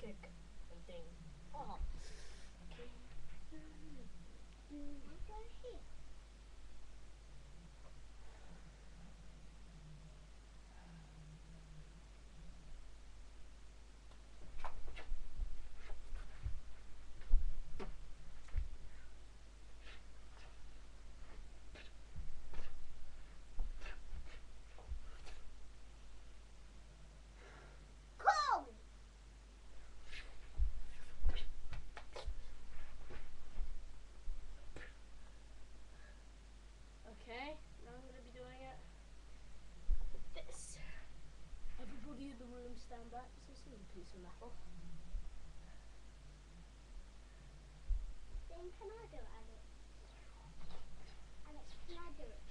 kick and thing. Oh. Okay. Okay, now I'm going to be doing it with this. Everybody in the room stand back. Is this a little piece of metal? Then can I do it, Alex? Alex, can I do it?